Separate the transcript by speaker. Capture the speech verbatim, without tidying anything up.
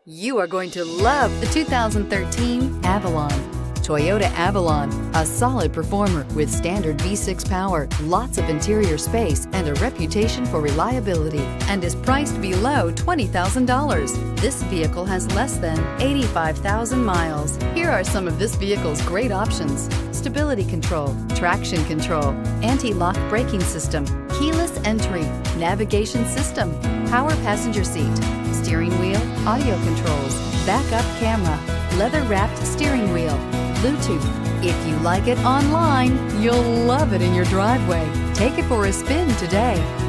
Speaker 1: You are going to love the two thousand thirteen Avalon. Toyota Avalon, a solid performer with standard V six power, lots of interior space, and a reputation for reliability, and is priced below twenty thousand dollars. This vehicle has less than eighty-five thousand miles. Here are some of this vehicle's great options: stability control, traction control, anti-lock braking system, keyless entry, navigation system, power passenger seat, steering wheel audio controls, backup camera, leather-wrapped steering wheel, Bluetooth. If you like it online, you'll love it in your driveway. Take it for a spin today.